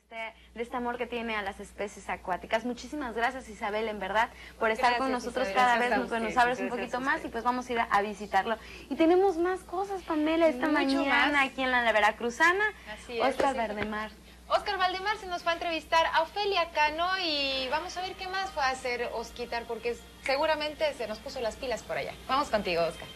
de este amor que tiene a las especies acuáticas. Muchísimas gracias, Isabel, en verdad, por estar con nosotros, Isabel, cada vez nos abres un poquito más y pues vamos a ir a visitarlo. Y tenemos más cosas, Pamela, esta mañana aquí en la Veracruzana. Así es, Óscar Valdemar. Óscar Valdemar se nos fue a entrevistar a Ofelia Cano y vamos a ver qué más fue a hacer Osquitar, porque seguramente se nos puso las pilas por allá. Vamos contigo, Óscar.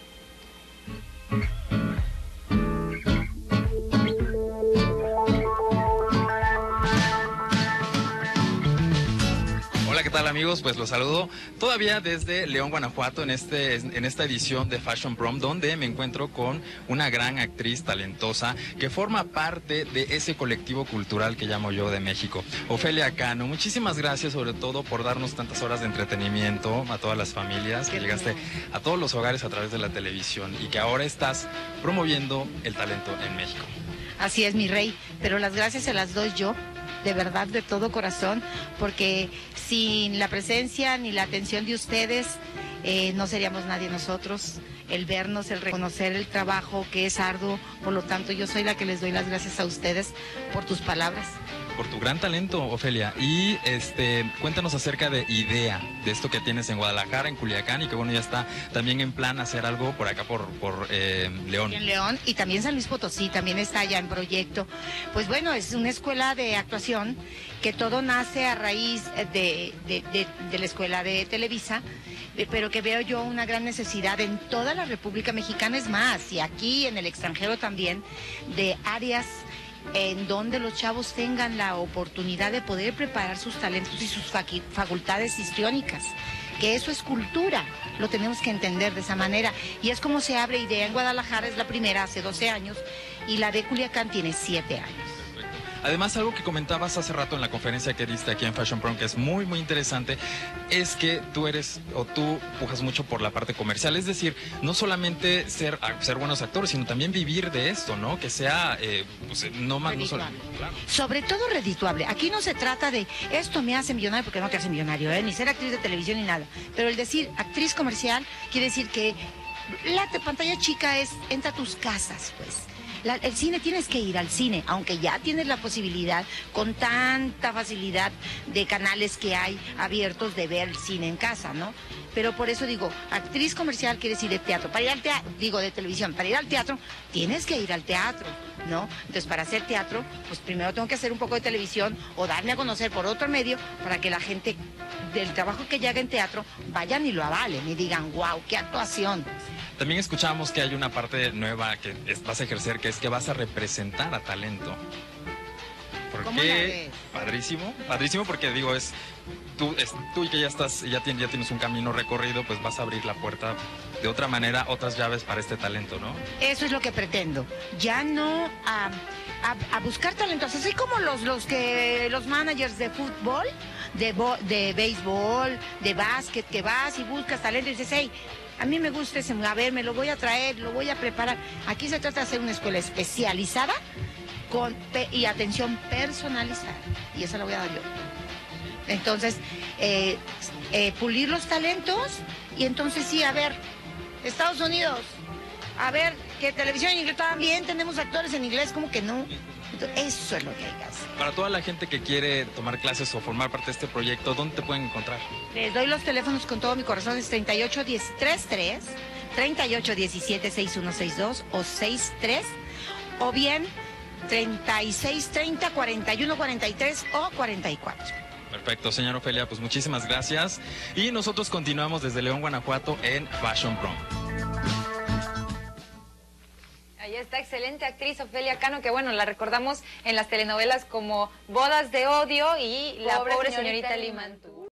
Hola, ¿qué tal, amigos? Pues los saludo todavía desde León, Guanajuato, en esta edición de Fashion Prom, donde me encuentro con una gran actriz talentosa que forma parte de ese colectivo cultural que llamo yo de México, Ofelia Cano. Muchísimas gracias, sobre todo, por darnos tantas horas de entretenimiento a todas las familias, que llegaste a todos los hogares a través de la televisión y que ahora estás promoviendo el talento en México. Así es, mi rey, pero las gracias se las doy yo, de verdad, de todo corazón, porque sin la presencia ni la atención de ustedes, no seríamos nadie nosotros. El vernos, el reconocer el trabajo que es arduo, por lo tanto yo soy la que les doy las gracias a ustedes por tus palabras. Por tu gran talento, Ofelia. Y cuéntanos acerca de IDEA, de esto que tienes en Guadalajara, en Culiacán, y que bueno, ya está también en plan hacer algo por acá, por León. En León, y también San Luis Potosí, también está ya en proyecto. Pues bueno, es una escuela de actuación que todo nace a raíz de la escuela de Televisa, pero que veo yo una gran necesidad en toda la República Mexicana, es más, y aquí en el extranjero también, de áreas en donde los chavos tengan la oportunidad de poder preparar sus talentos y sus facultades histriónicas, que eso es cultura, lo tenemos que entender de esa manera, y es como se abre IDEA en Guadalajara, es la primera hace 12 años, y la de Culiacán tiene 7 años. Además, algo que comentabas hace rato en la conferencia que diste aquí en Fashion Prom, que es muy, muy interesante, es que tú pujas mucho por la parte comercial. Es decir, no solamente ser buenos actores, sino también vivir de esto, ¿no? Que sea, no más... No solo, claro. Sobre todo redituable. Aquí no se trata de, esto me hace millonario, porque no te hace millonario, ni ser actriz de televisión ni nada. Pero el decir actriz comercial quiere decir que la pantalla chica entra a tus casas, pues. El cine, tienes que ir al cine, aunque ya tienes la posibilidad, con tanta facilidad de canales que hay abiertos, de ver el cine en casa, ¿no? Pero por eso digo, actriz comercial quiere decir de teatro. Para ir al teatro, de televisión, para ir al teatro, tienes que ir al teatro, ¿no? Entonces, para hacer teatro, pues primero tengo que hacer un poco de televisión o darme a conocer por otro medio para que la gente del trabajo que yo haga en teatro vayan y lo avalen y digan, wow, qué actuación. También escuchamos que hay una parte nueva que vas a ejercer, que es que vas a representar a talento. ¿Por qué? Padrísimo, padrísimo, porque digo, tú y que ya tienes un camino recorrido, pues vas a abrir la puerta de otra manera, otras llaves para este talento, ¿no? Eso es lo que pretendo. Ya no a buscar talentos, así como los managers de fútbol, de béisbol, de básquet, que vas y buscas talento y dices, hey, a mí me gusta ese, a ver, me lo voy a traer, lo voy a preparar. Aquí se trata de hacer una escuela especializada y atención personalizada. Y eso lo voy a dar yo. Entonces, pulir los talentos y entonces sí, a ver, Estados Unidos, a ver, que televisión en inglés también tenemos actores en inglés, como que no. Entonces, eso es lo que hay que hacer. Para toda la gente que quiere tomar clases o formar parte de este proyecto, ¿dónde te pueden encontrar? Les doy los teléfonos con todo mi corazón, es 3817-6162 o 63, o bien 3630-4143 o 44. Perfecto, señora Ofelia, pues muchísimas gracias. Y nosotros continuamos desde León, Guanajuato, en Fashion Prom. Ahí está, excelente actriz Ofelia Cano, que bueno, la recordamos en las telenovelas como Bodas de Odio y La pobre señorita Limantú.